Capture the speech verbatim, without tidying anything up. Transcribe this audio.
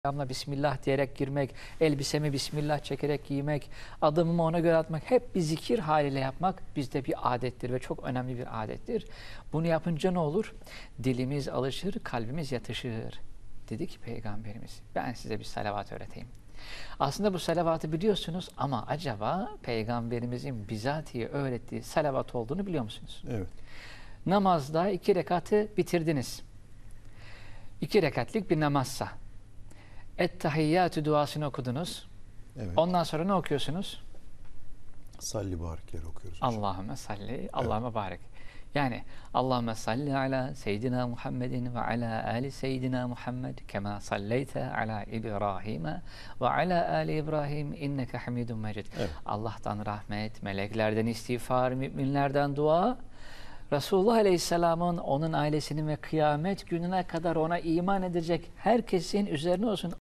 Selamla Bismillah diyerek girmek, elbisemi Bismillah çekerek giymek, adımımı ona göre atmak, hep bir zikir haliyle yapmak bizde bir adettir ve çok önemli bir adettir. Bunu yapınca ne olur? Dilimiz alışır, kalbimiz yatışır. Dedi ki Peygamberimiz, ben size bir salavat öğreteyim. Aslında bu salavatı biliyorsunuz ama acaba Peygamberimizin bizatihi öğrettiği salavat olduğunu biliyor musunuz? Evet. Namazda iki rekatı bitirdiniz. İki rekatlik bir namazsa. Et-tahiyyatü duasını okudunuz. Evet. Ondan sonra ne okuyorsunuz? Salli barik okuyoruz hocam. Allahümme salli, Allahümme barik. Yani Allahümme salli ala seyyidina Muhammedin ve ala ali seyyidina Muhammed kema salleyte ala İbrahim'e ve ala ali İbrahim inneke hamidun mecid. Evet. Allah'tan rahmet, meleklerden istiğfar, müminlerden dua. Resulullah Aleyhisselam'ın, onun ailesinin ve kıyamet gününe kadar ona iman edecek herkesin üzerine olsun.